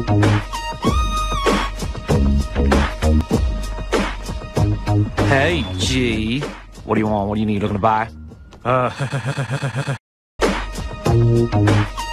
Hey, G. What do you want? What do you need? Looking to buy?